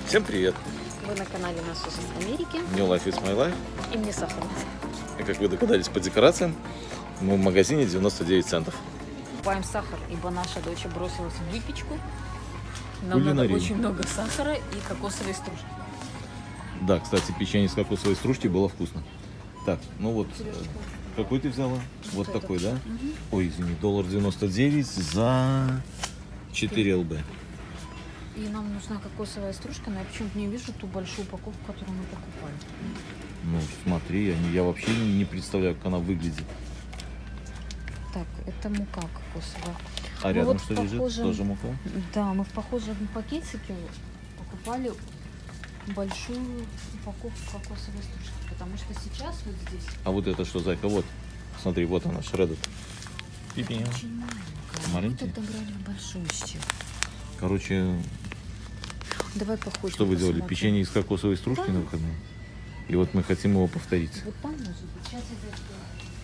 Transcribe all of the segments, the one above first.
Всем привет! Вы на канале Насос из Америки. New Life is my life. И мне сахар. И как вы догадались по декорациям, мы в магазине 99 центов. Покупаем сахар, ибо наша дочь бросилась в выпечку. Нам надо очень много сахара и кокосовой стружки. Да, кстати, печенье с кокосовой стружки было вкусно. Так, ну вот, какой ты взяла? Вот такой, да? Угу. Ой, извини, $1.99 за 4 ЛБ. И нам нужна кокосовая стружка, но я почему-то не вижу ту большую упаковку, которую мы покупали. Ну, смотри, я вообще не представляю, как она выглядит. Так, это мука кокосовая. А рядом вот что лежит? Тоже мука? Да, мы в похожем пакетике покупали большую упаковку кокосовой стружки, потому что сейчас вот здесь... А вот это что, зайка? Вот, смотри, вот она, шреддед. Очень маленькая. Маленький? Мы тогда брали большущую. Короче, давай походим. Что вы делали? Печенье из кокосовой стружки, да, на выходные? И вот мы хотим его повторить. Вот там может быть. Сейчас я зайду.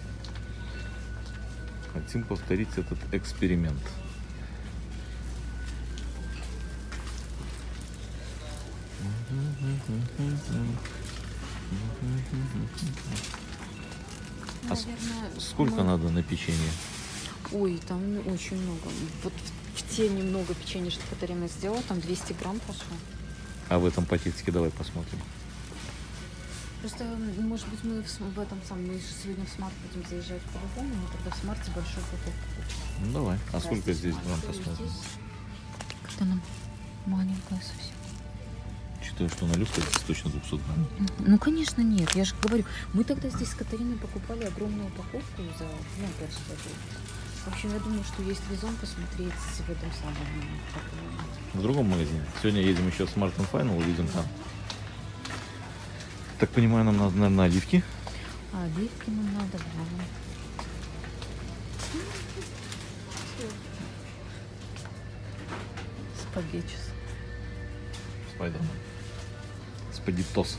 Хотим повторить этот эксперимент. Наверное, сколько надо на печенье? Ой, там очень много. Вот в те немного печенья, что Катарина сделала, там 200 грамм пошло. А в этом пакетике давай посмотрим. Просто, может быть, мы в этом самом, мы сегодня в Смарт будем заезжать по-любому, но тогда в Смарте большой упаковку купим. Ну давай. А сколько здесь грамм посмотрим? Как-то она маленькая совсем. Считаю, что на люстре точно 200 грамм. Ну, конечно, нет. Я же говорю, мы тогда здесь с Катариной покупали огромную упаковку за 5 рублей. В общем, я думаю, что есть резон посмотреть в этом самом. В другом магазине. Сегодня едем еще в Smart & Final, увидим там. Так понимаю, нам надо, наверное, оливки. А оливки нам надо, да. Спагетчис. Спайдермен. Спагеттос.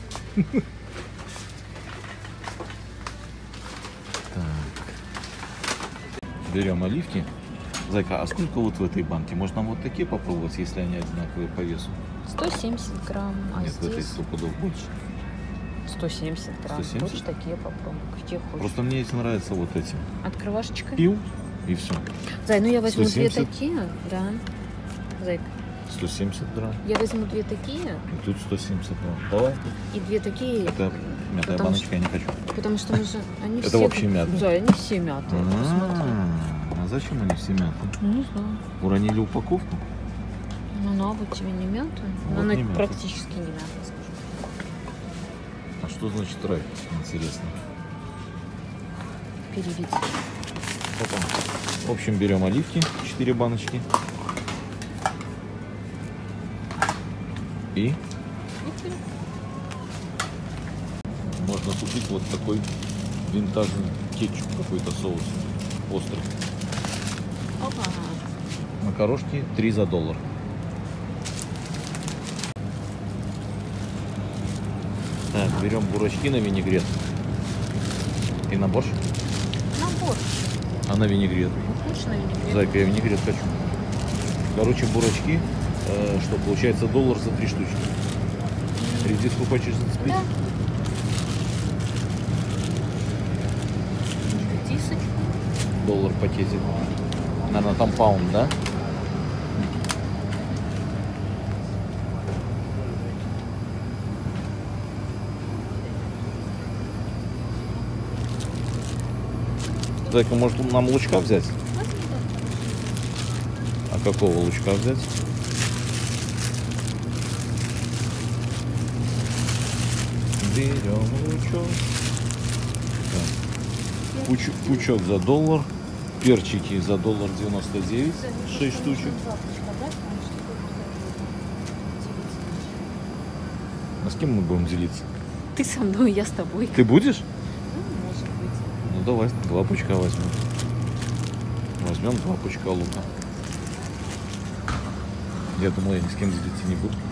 Берем оливки. Зайка, а сколько вот в этой банке? Может нам вот такие попробовать, если они одинаковые по весу? 170 грамм. А нет, здесь... в этой 100 пудов больше. 170 грамм. 170? Хочешь такие попробуй, какие хочешь. Просто мне эти нравятся вот эти. Открывашечка? Пил и все. Зай, ну я возьму 170? две такие, да. Зайка. 170 грамм. Я возьму две такие. И тут 170 грамм. Давай. И две такие. Это мятая баночка, я не хочу. Потому что мы же... Они это все... вообще мятые? Да, они все мятые. А зачем они все мятые? Не знаю. Уронили упаковку? Ну, она вот тебе не мятая. Вот она не практически не мятая, скажу. А что значит рай? Интересно. Переведи. Потом. В общем, берем оливки, 4 баночки. И можно купить вот такой винтажный кетчуп, какой-то соус острый. Опа. Макарошки 3 за $1. Так, берем бурачки на винегрет. И на борщ? На борщ. А на винегрет? Хочешь на винегрет? Зайка, я винегрет хочу. Короче, бурачки, что получается $1 за 3 штучки. Редиску хочешь зацепить? Да. Редисочку. $1 пакетик. Наверное, там паунд, да? Зайка, может нам лучка взять? А какого лучка взять? Берем лучок. Пучок за $1. Перчики за $1.99. 6 штучек. А с кем мы будем делиться? Ты со мной, я с тобой. Ты будешь? Ну, может быть. Ну давай, 2 пучка возьмем. Возьмем 2 пучка лука. Я думал, я ни с кем делиться не буду.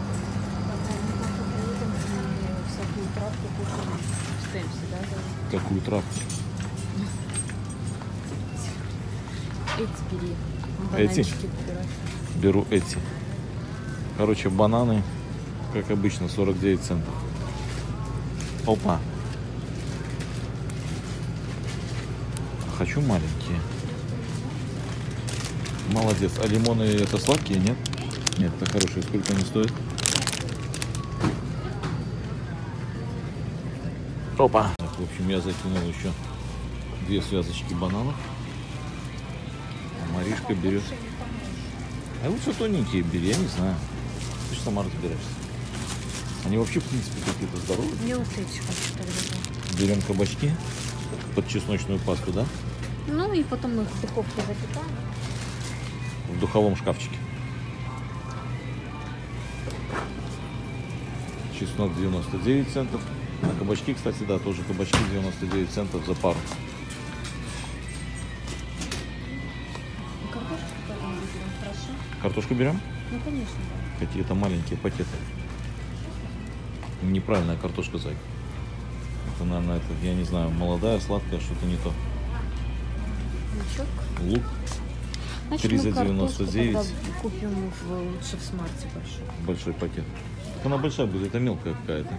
Какую травку? Эти бери. Эти? Беру эти. Короче, бананы Как обычно, 49 центов. Опа. Хочу маленькие. Молодец. А лимоны это сладкие, нет? Нет, это хорошие. Сколько они стоят? Опа. Так, в общем, я закинул еще 2 связочки бананов. А Маришка берет. А лучше тоненькие бери, я не знаю. Ты же сама разбираешься. Они вообще, в принципе, какие-то здоровые. Мне вот эти хочу тогда. Берем кабачки под чесночную пасту, да? Ну и потом их в духовке запекаем. В духовом шкафчике. Чеснок 99 центов. А кабачки, кстати, да, тоже кабачки 99 центов за пару. Картошку потом выберем, хорошо? Картошку берем? Ну, конечно, да. Какие-то маленькие пакеты. Неправильная картошка, зайка. Это, наверное, это, я не знаю, молодая, сладкая, что-то не то. Лучок. Лук. Значит, 3 за мы картошку 99. тогда купим лучше в смарте большой. Большой пакет. Так она большая будет, это мелкая какая-то.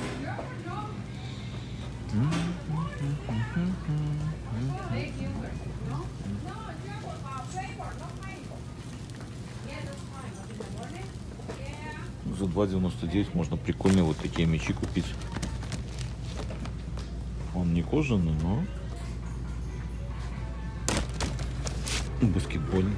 За 2,99 можно прикольные вот такие мячи купить. Он не кожаный, но баскетбольный.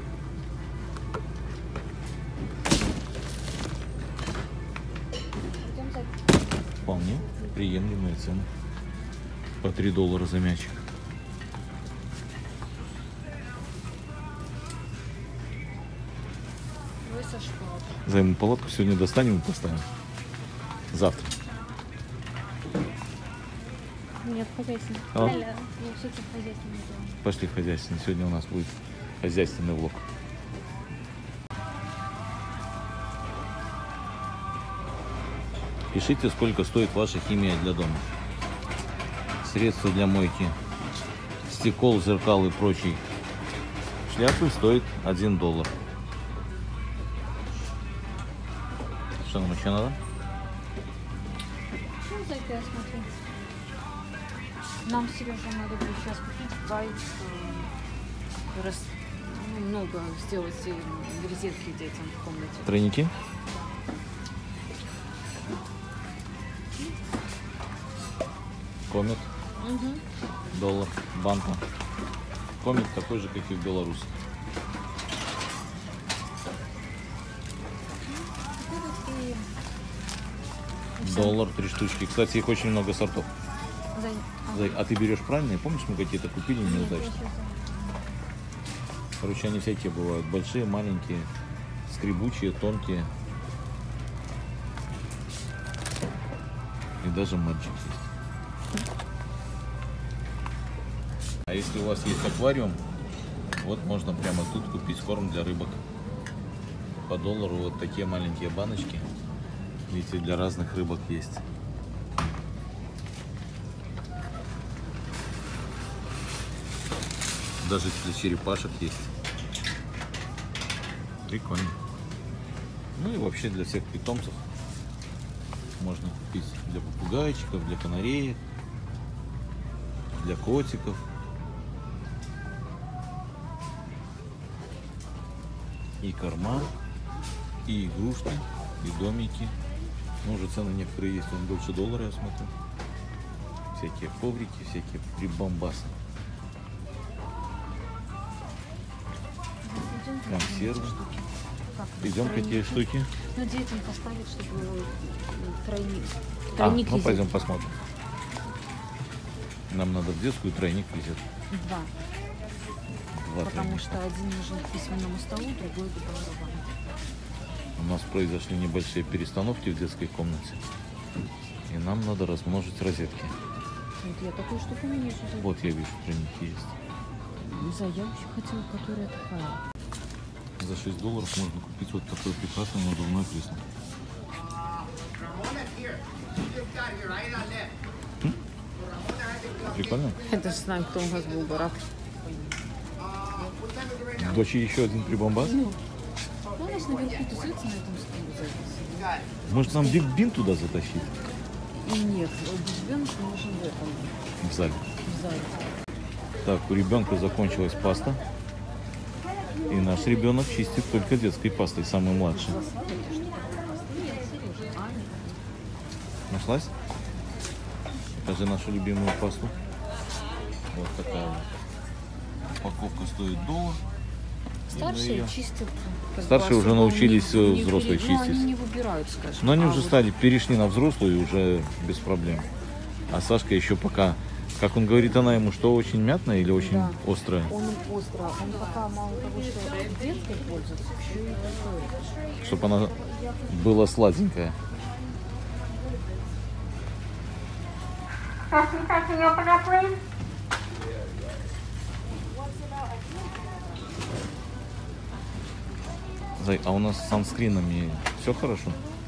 Вполне приемлемые цены. По $3 за мячик. Займем палатку, сегодня достанем и поставим. Завтра. Нет, хозяйственный. А? Хозяйственный. Пошли в хозяйственный. Сегодня у нас будет хозяйственный влог. Пишите, сколько стоит ваша химия для дома. Средства для мойки, стекол, зеркал и прочий шляпы стоит $1. Что нам еще надо? Ну, зайка, я смотрю. Нам, Сережа, надо будет сейчас купить байк, много сделать резетки детям в комнате. Тройники? Комет. Угу. $1. Банка. Комет такой же, как и в Беларуси. $1 3 штучки. Кстати, их очень много сортов. А ты берешь правильные? Помнишь, мы какие-то купили неудачные? Короче, они всякие бывают. Большие, маленькие, скребучие, тонкие. И даже мальчик есть. А если у вас есть аквариум, вот можно прямо тут купить корм для рыбок. По $1 вот такие маленькие баночки. Видите, для разных рыбок есть. Даже для черепашек есть. Прикольно. Ну и вообще для всех питомцев можно купить. Для попугайчиков, для канареек, для котиков. И корма, и игрушки, и домики. Ну, уже цены некоторые есть, он больше $1, я смотрю. Всякие коврики, всякие прибамбасы. Консервы. Идем какие штуки? Ну, детям поставить, чтобы тройник. Ну пойдем посмотрим. Нам надо в детскую тройник везет. Два. Потому тройника. что один нужен к письменному столу, другой к барабану. У нас произошли небольшие перестановки в детской комнате. И нам надо размножить розетки. Вот я такую штуку не вижу. Вот я вижу, тройники есть. Я еще хотела, которая такая. За $6 можно купить вот такое прекрасное надувное кресло. Прикольно? Это же знаю, кто у нас был барак. Дочь еще один прибамбас? Ну, у нас наверху тусуется на этом столе. Может, нам Биг Бин туда затащить? И нет, ребенок нужен в этом, В зале. в зале. Так, у ребенка закончилась паста. И наш ребенок чистит только детской пастой, самый младший. Нашлась? Покажи нашу любимую пасту. Вот такая вот. Упаковка стоит $1. Старшие её- чистят. Старшие уже научились взрослые чистить. Они не выбирают, скажем. Но они А уже вот стали, перешли на взрослую и уже без проблем. А Сашка еще пока, как он говорит, она ему что, очень мятная или очень Да. острая? Он остро, он пока мало того, что детской пользуется, еще и такой. Чтобы она была сладенькая. Can you open up, please? Зай, а у нас с санскринами все хорошо?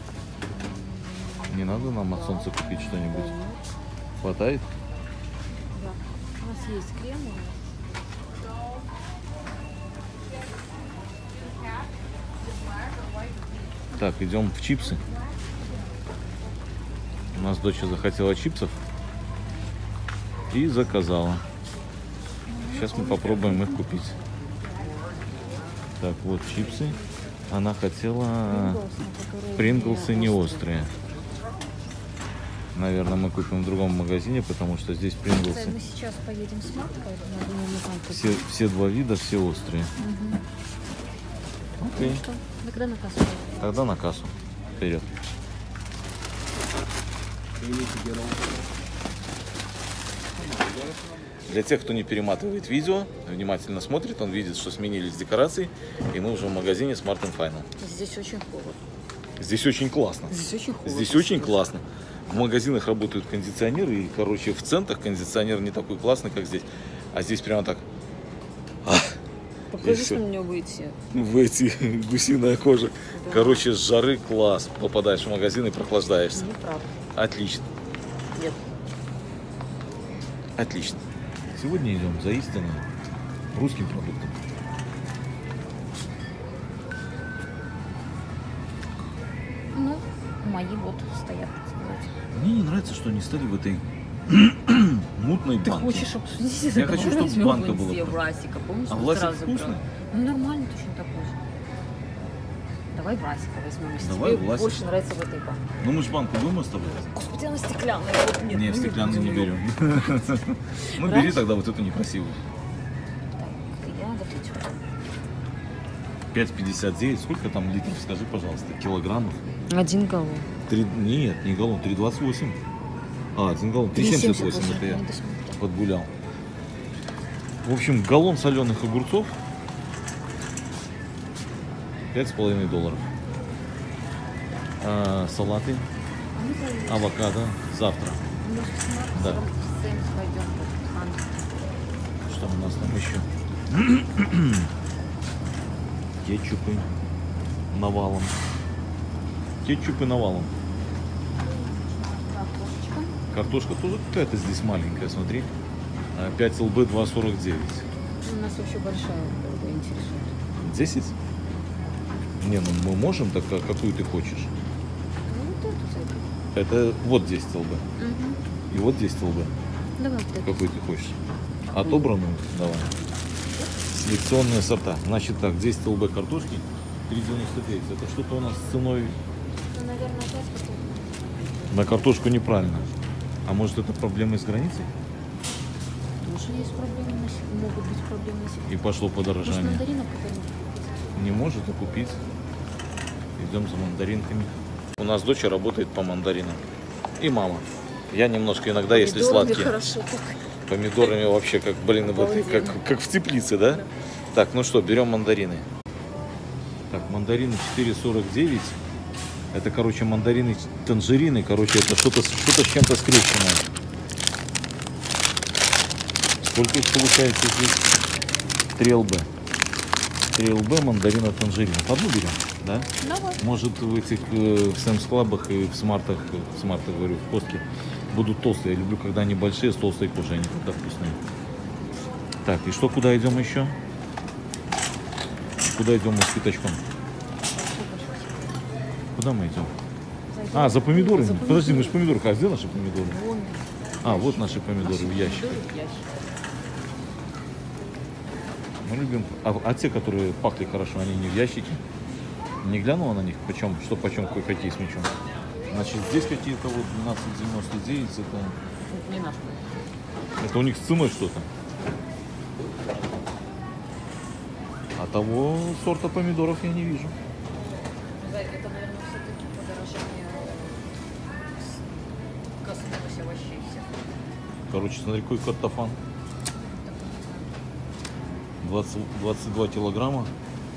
Не надо нам от солнца купить что-нибудь? Хватает? Да. У нас есть крем, у нас Так, идем в чипсы. У нас дочь захотела чипсов и заказала. Сейчас мы попробуем их купить. Так, вот чипсы. Она хотела принглсы не острые. Наверное, мы купим в другом магазине, потому что здесь принглсы мы сейчас поедем с Маркой, поэтому я думаю, мы там купим. все два вида, все острые. Окей. Ну что, тогда на кассу. Тогда на кассу. Вперед. Для тех, кто не перематывает видео, внимательно смотрит, он видит, что сменились декорации, и мы уже в магазине Smart & Final. Здесь очень холодно. Здесь очень классно. Здесь очень холодно. Здесь очень классно. В магазинах работают кондиционеры, и, короче, в центрах кондиционер не такой классный, как здесь. А здесь прямо так. Покажи, всё. что на него выйти. В эти гусиная кожа. Короче, с жары класс. Попадаешь в магазин и прохлаждаешься. Неправда. Отлично. Нет. Отлично. Сегодня идем за истинным русским продуктом. Ну, мои вот стоят, так сказать. Мне не нравится, что они стали в этой мутной Ты банке. хочешь обсудить? Я хочу, чтобы банка была Все просто. Власика, помнишь, А мы Власик сразу вкусный? брали? Ну, нормально, точно такой же. Давай Власика возьмем, если Давай тебе Власик. больше нравится в этой банке. Ну мы же банку будем оставлять? Господи, она стеклянная. Вот нет, Не, мы стеклянный не будем её. берем. Ну бери тогда вот эту некрасивую. Так, я вот эти. 5,59. Сколько там литров? Скажи, пожалуйста. Килограммов? 1 галлон. Нет, не галлон, 3,28. А, 1 галлон, 3,78. Это я подгулял. В общем, галлон соленых огурцов $5,5. Салаты, авокадо завтра. Да. Что у нас там еще? Кетчупы навалом. Кетчупы навалом. Картошка тоже какая-то здесь маленькая, смотри. 5 ЛБ 2,49. У нас вообще большая интересует. 10? Не, ну мы можем, так какую ты хочешь? Ну вот эту зайду. Это вот 10 ЛБ. И вот 10 ЛБ. Давай вот эту. Какой ты хочешь? Отобранную? Давай. Селекционные сорта. Значит так, 10 ЛБ картошки, 3,99. Это что-то у нас с ценой Ну, наверное, опять потом. на картошку неправильно. А может это проблемы с границей? Тоже есть проблемы, могут быть проблемы на себе. И пошло Может, подорожание. мандаринов какой-нибудь? Не может, а купить. Идем за мандаринками. У нас дочь работает по мандаринам. И мама. Я немножко иногда, если Помидорами сладкие. хорошо. Помидорами вообще как, блин, в этой, как в теплице, да? Так, ну что, берем мандарины. Так, мандарины 4,49. Это, короче, мандарины танжерины. Короче, это что-то с чем-то скрещенное. Сколько их получается здесь? 3 ЛБ. 3 ЛБ мандарина танжерин. Одну берем, да? Давай. Может в этих в Сэмс Клабах и в Смартах, говорю, в Костке будут толстые. Я люблю, когда они большие, с толстой кожей, они тогда вкусные. Так, и что, куда идем еще? Куда идем мы с пятачком? Куда мы идем? А, за помидорами? За Подожди, мы же помидоры. А где наши помидоры? Вон. А, вот наши помидоры в ящике. Помидоры в ящике. Мы любим. А те, которые пахли хорошо, они не в ящике? Не глянула на них? Почем? Что почем, какие с мячом? Значит, здесь какие-то вот 12,99. Это не наш. Это у них с ценой что-то. А того сорта помидоров я не вижу. Это, наверное, все-таки подорожание коснулось овощей всех. Короче, смотри, какой картофан. 22 килограмма,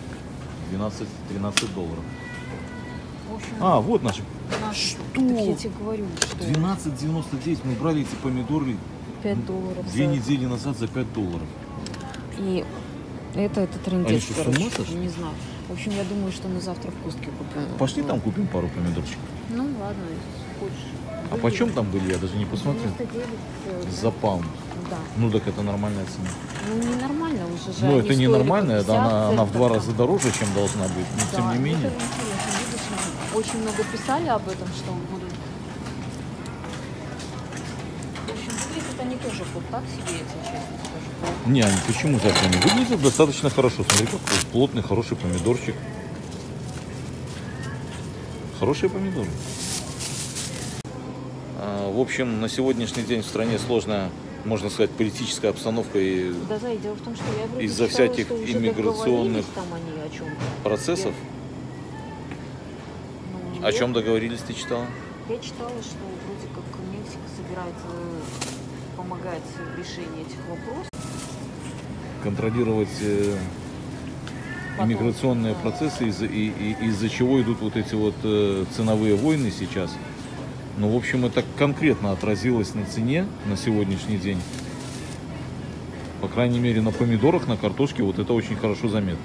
12-13 долларов. В общем, А, вот наши. наши. Что? Так я тебе говорю, что 12,99. Мы брали эти помидоры $5 2 за- недели назад за 5 долларов. И это Они трындец, что, с короче. ума сошли? Не знаю. В общем, я думаю, что мы завтра в Кустке купим. Пошли там купим пару помидорчиков. Ну ладно, если хочешь. А почем там были, я даже не посмотрел. 99, За паунд. Да. Ну так это нормальная цена. Ну, ненормально уже же. Ну они это не стоили нормальная, по да, 50 она в 2 центов. раза дороже, чем должна быть. Но Да, тем не менее. это интересно. Видишь, очень много писали об этом, что будут. В общем, выглядят они тоже вот так себе, я тебе честно скажу. Не, они почему так они выглядят достаточно хорошо. Смотри, какой плотный, хороший помидорчик. Хорошие помидоры. В общем, на сегодняшний день в стране сложная, можно сказать, политическая обстановка и Да, да, и дело в том, что я вроде из-за читала, всяких что уже иммиграционных договорились там они о чем-то. процессов. Ну, О нет. чем договорились, ты читала? Я читала, что вроде как Мексика собирается помогать в решении этих вопросов. Контролировать Потом, иммиграционные да. процессы, из-за чего идут вот эти вот ценовые войны сейчас. Ну, в общем, это конкретно отразилось на цене на сегодняшний день. По крайней мере, на помидорах, на картошке вот это очень хорошо заметно.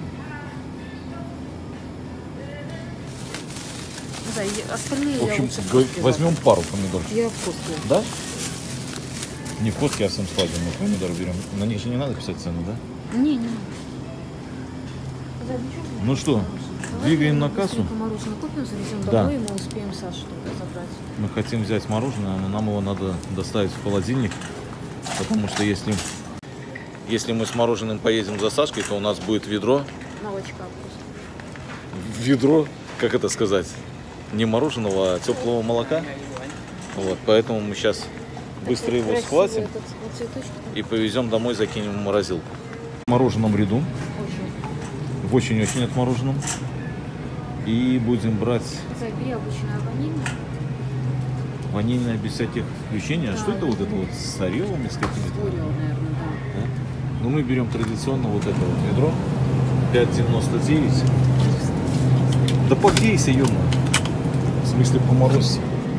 Да, и остальные В общем, я лучше в Костке возьмем завтра. пару помидоров. Я в Костке. Да? Не в Костке, а в Сэмскладе мы помидоры берем. На них же не надо писать цены, да? Не, не. Да, ничего не Ну что, Давай двигаем на быстренько кассу? мороженое купим, завезем Да. домой, и мы успеем Сашу только забрать. Мы хотим взять мороженое, но нам его надо доставить в холодильник. Потому что если мы с мороженым поедем за Сашкой, то у нас будет ведро. Молочка просто. Ведро, как это сказать, не мороженого, а теплого молока. Вот, поэтому мы сейчас быстро его Красивый схватим этот цветочек. и повезем домой, закинем в морозилку. В мороженом ряду, Очень. в очень-очень отмороженном. И будем брать Забери обычное ванильное. ванильное без всяких включений. А Да, что это вот это это вот с орелами, с какими-то? Орео, наверное, да. Да? Ну, мы берем традиционно вот это вот ведро. 5,99. Да погрейся, ё-моё. В смысле, поморозься.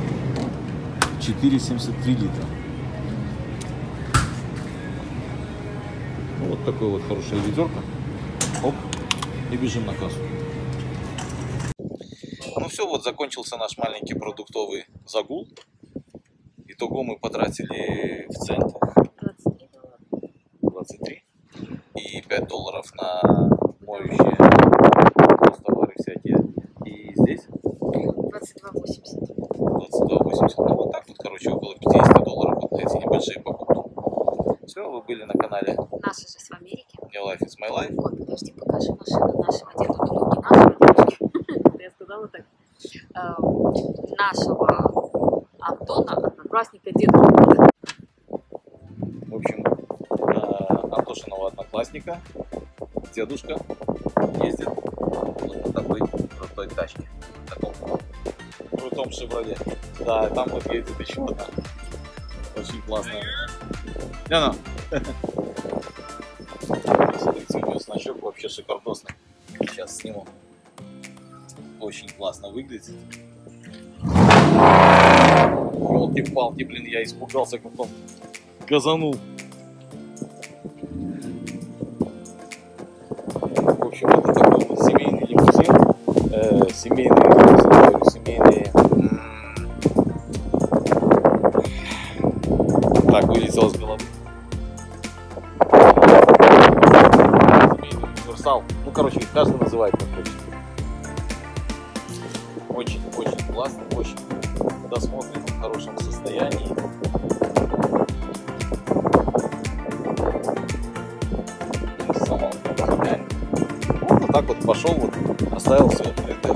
4,73 литра. Ну, вот такое вот хорошее ведерко. Оп. И бежим на кассу. Ну все, вот закончился наш маленький продуктовый загул. Итого мы потратили в центах 23 доллара. 23 и 5 долларов на моющие товары всякие. И здесь 22,80. 22,80. Ну вот так вот, короче, около 50 долларов вот эти небольшие покупки. Все, вы были на канале Наши же с Америки. New Life is My Life. Вот, подожди, покажи машину нашего деда. Ну, не нашего дедушки. Я сказала так. Нашего Антона, одноклассника дедушки. В общем, Антошиного одноклассника дедушка ездит вот на такой крутой тачке. В таком крутом Шевроле. Да, там вот едет еще одна. Очень классная. Яна. Смотрите, у нее значок вообще шикардосный. Сейчас сниму. Очень классно выглядит. Ёлки-палки, блин, я испугался, как он газанул. В общем, это такой вот семейный лимузин. Семейный лимузин, говорю, семейный. Так, вылетел с головы. Семейный универсал. Ну, короче, каждый называет как хочет. Очень классно, очень досмотрен, в хорошем состоянии. Вот так вот пошел, вот, оставил все открытое.